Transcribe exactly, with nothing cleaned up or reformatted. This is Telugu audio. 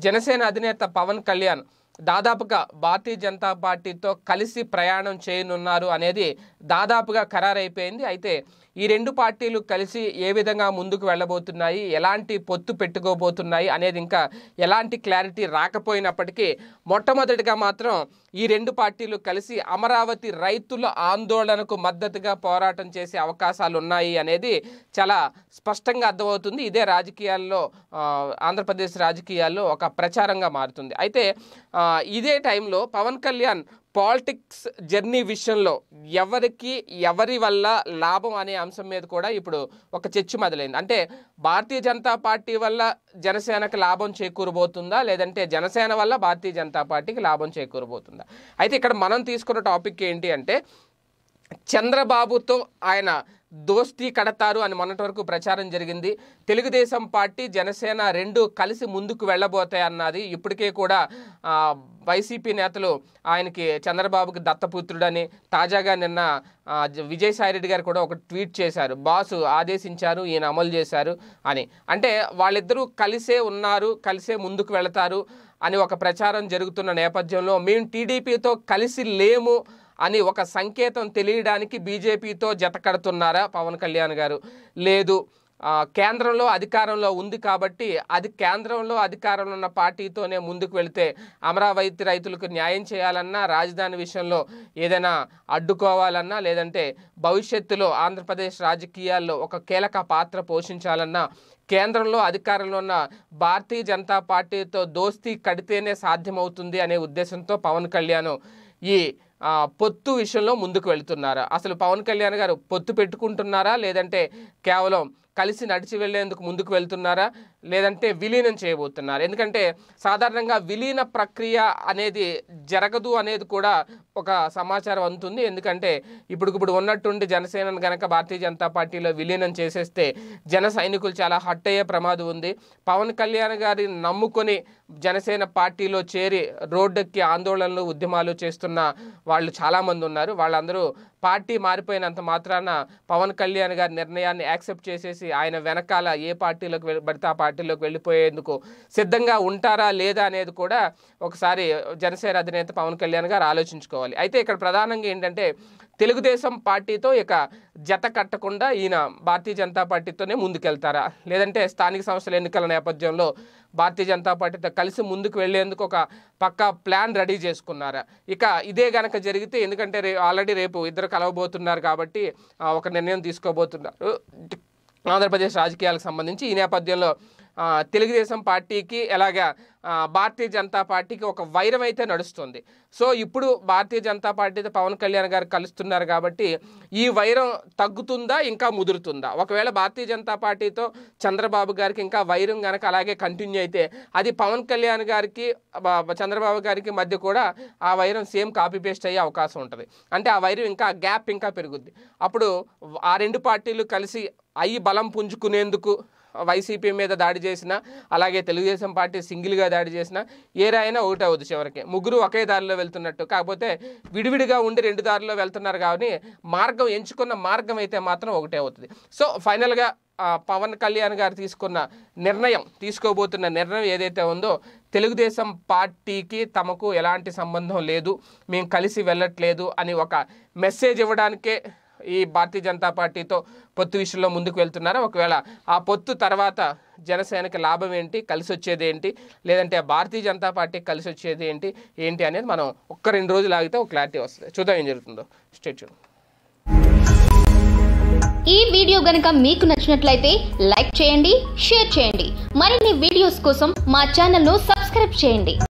జనసేన అధినేత పవన్ కళ్యాణ్ దాదాపుగా భారతీయ జనతా పార్టీతో కలిసి ప్రయాణం చేయనున్నారు అనేది దాదాపుగా ఖరారైపోయింది. అయితే ఈ రెండు పార్టీలు కలిసి ఏ విధంగా ముందుకు వెళ్ళబోతున్నాయి, ఎలాంటి పొత్తు పెట్టుకోబోతున్నాయి అనేది ఇంకా ఎలాంటి క్లారిటీ రాకపోయినప్పటికీ మొట్టమొదటిగా మాత్రం ఈ రెండు పార్టీలు కలిసి అమరావతి రైతుల ఆందోళనకు మద్దతుగా పోరాటం చేసే అవకాశాలు ఉన్నాయి అనేది చాలా స్పష్టంగా అర్థమవుతుంది. ఇదే రాజకీయాల్లో ఆంధ్రప్రదేశ్ రాజకీయాల్లో ఒక ప్రచారంగా మారుతుంది. అయితే ఇదే టైంలో పవన్ కళ్యాణ్ పాలిటిక్స్ జర్నీ విషయంలో ఎవరికి ఎవరి వల్ల లాభం అనే అంశం మీద కూడా ఇప్పుడు ఒక చర్చ మొదలైంది. అంటే భారతీయ జనతా పార్టీ వల్ల జనసేనకు లాభం చేకూరబోతుందా, లేదంటే జనసేన వల్ల భారతీయ జనతా పార్టీకి లాభం చేకూరబోతుందా? అయితే ఇక్కడ మనం తీసుకున్న టాపిక్ ఏంటి అంటే చంద్రబాబుతో ఆయన దోస్తీ కడతారు అని మొన్నటి వరకు ప్రచారం జరిగింది. తెలుగుదేశం పార్టీ జనసేన రెండు కలిసి ముందుకు వెళ్ళబోతాయి అన్నది. ఇప్పటికే కూడా వైసీపీ నేతలు ఆయనకి చంద్రబాబుకి దత్తపుత్రుడని, తాజాగా నిన్న విజయసాయిరెడ్డి గారు కూడా ఒక ట్వీట్ చేశారు, బాసు ఆదేశించారు ఈయన అమలు చేశారు అని. అంటే వాళ్ళిద్దరూ కలిసే ఉన్నారు, కలిసే ముందుకు వెళతారు అని ఒక ప్రచారం జరుగుతున్న నేపథ్యంలో మేము టీడీపీతో కలిసి లేము అని ఒక సంకేతం తెలియడానికి బీజేపీతో జత కడుతున్నారా పవన్ కళ్యాణ్ గారు? లేదు, కేంద్రంలో అధికారంలో ఉంది కాబట్టి అది కేంద్రంలో అధికారంలో ఉన్న పార్టీతోనే ముందుకు వెళితే అమరావతి రైతులకు న్యాయం చేయాలన్నా, రాజధాని విషయంలో ఏదైనా అడ్డుకోవాలన్నా, లేదంటే భవిష్యత్తులో ఆంధ్రప్రదేశ్ రాజకీయాల్లో ఒక కీలక పాత్ర పోషించాలన్నా కేంద్రంలో అధికారంలో ఉన్న భారతీయ జనతా పార్టీతో దోస్తీ కడితేనే సాధ్యమవుతుంది అనే ఉద్దేశంతో పవన్ కళ్యాణ్ ఈ పొత్తు విషయంలో ముందుకు వెళుతున్నారా? అసలు పవన్ కళ్యాణ్ గారు పొత్తు పెట్టుకుంటున్నారా, లేదంటే కేవలం కలిసి నడిచి వెళ్లేందుకు ముందుకు వెళ్తున్నారా, లేదంటే విలీనం చేయబోతున్నారు? ఎందుకంటే సాధారణంగా విలీన ప్రక్రియ అనేది జరగదు అనేది కూడా ఒక సమాచారం అందుతుంది. ఎందుకంటే ఇప్పుడిప్పుడు ఉన్నట్టుండి జనసేనను కనుక భారతీయ జనతా పార్టీలో విలీనం చేసేస్తే జన సైనికులు చాలా హట్ అయ్యే ప్రమాదం ఉంది. పవన్ కళ్యాణ్ గారిని నమ్ముకొని జనసేన పార్టీలో చేరి రోడ్డెక్కి ఆందోళనలు ఉద్యమాలు చేస్తున్న వాళ్ళు చాలామంది ఉన్నారు. వాళ్ళందరూ పార్టీ మారిపోయినంత మాత్రాన పవన్ కళ్యాణ్ గారి నిర్ణయాన్ని యాక్సెప్ట్ చేసేసి ఆయన వెనకాల ఏ పార్టీలోకి పడితే ఆ పార్టీలోకి వెళ్ళిపోయేందుకు సిద్ధంగా ఉంటారా లేదా అనేది కూడా ఒకసారి జనసేన అధినేత పవన్ కళ్యాణ్ గారు ఆలోచించుకోవాలి. అయితే ఇక్కడ ప్రధానంగా ఏంటంటే తెలుగుదేశం పార్టీతో ఇక జత కట్టకుండా ఈయన భారతీయ జనతా పార్టీతోనే ముందుకెళ్తారా, లేదంటే స్థానిక సంస్థల ఎన్నికల నేపథ్యంలో భారతీయ జనతా పార్టీతో కలిసి ముందుకు వెళ్లేందుకు ఒక పక్కా ప్లాన్ రెడీ చేసుకున్నారా? ఇక ఇదే గనక జరిగితే, ఎందుకంటే రే ఆల్రెడీ రేపు ఇద్దరు కలవబోతున్నారు కాబట్టి ఒక నిర్ణయం తీసుకోబోతున్నారు ఆంధ్రప్రదేశ్ రాజకీయాలకు సంబంధించి. ఈ నేపథ్యంలో తెలుగుదేశం పార్టీకి ఎలాగా భారతీయ జనతా పార్టీకి ఒక వైరం అయితే నడుస్తుంది. సో ఇప్పుడు భారతీయ జనతా పార్టీతో పవన్ కళ్యాణ్ గారు కలుస్తున్నారు కాబట్టి ఈ వైరం తగ్గుతుందా, ఇంకా ముదురుతుందా? ఒకవేళ భారతీయ జనతా పార్టీతో చంద్రబాబు గారికి ఇంకా వైరం కనుక అలాగే కంటిన్యూ అయితే అది పవన్ కళ్యాణ్ గారికి చంద్రబాబు గారికి మధ్య కూడా ఆ వైరం సేమ్ కాపీ పేస్ట్ అయ్యే అవకాశం ఉంటుంది. అంటే ఆ వైరం ఇంకా గ్యాప్ ఇంకా పెరుగుద్ది. అప్పుడు ఆ రెండు పార్టీలు కలిసి అయ్యి బలం పుంజుకునేందుకు వైసీపీ మీద దాడి చేసిన, అలాగే తెలుగుదేశం పార్టీ సింగిల్గా దాడి చేసిన ఏరైనా ఒకటే అవుతుంది. చివరికి ముగ్గురు ఒకే దారిలో వెళ్తున్నట్టు, కాకపోతే విడివిడిగా ఉండి రెండు దారిలో వెళ్తున్నారు కానీ మార్గం ఎంచుకున్న మార్గం అయితే మాత్రం ఒకటే అవుతుంది. సో ఫైనల్గా పవన్ కళ్యాణ్ గారు తీసుకున్న నిర్ణయం తీసుకోబోతున్న నిర్ణయం ఏదైతే ఉందో తెలుగుదేశం పార్టీకి తమకు ఎలాంటి సంబంధం లేదు, మేము కలిసి వెళ్ళట్లేదు అని ఒక మెసేజ్ ఇవ్వడానికే ఈ భారతీయ జనతా పార్టీతో పొత్తు విషయంలో ముందుకు వెళ్తున్నారు. ఒకవేళ ఆ పొత్తు తర్వాత జనసేనకి లాభం ఏంటి, కలిసి వచ్చేది ఏంటి, లేదంటే భారతీయ జనతా పార్టీకి కలిసి వచ్చేది ఏంటి ఏంటి అనేది మనం ఒక్క రెండు రోజులు ఆగితే ఒక క్లారిటీ వస్తుంది. చూద్దాం ఏం జరుగుతుందో. Stay tune. ఈ వీడియో గనుక మీకు నచ్చినట్లయితే లైక్ చేయండి, షేర్ చేయండి. మరిన్ని వీడియోస్ కోసం మా ఛానల్ను సబ్స్క్రైబ్ చేయండి.